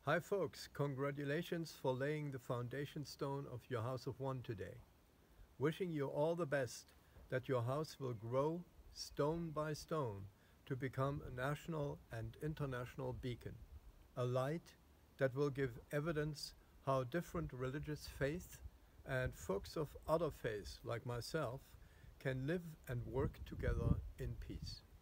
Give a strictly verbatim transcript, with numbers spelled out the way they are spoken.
Hi folks, congratulations for laying the foundation stone of your house of one today. Wishing you all the best, that your house will grow stone by stone to become a national and international beacon, a light that will give evidence how different religious faith and folks of other faiths like myself can live and work together in peace.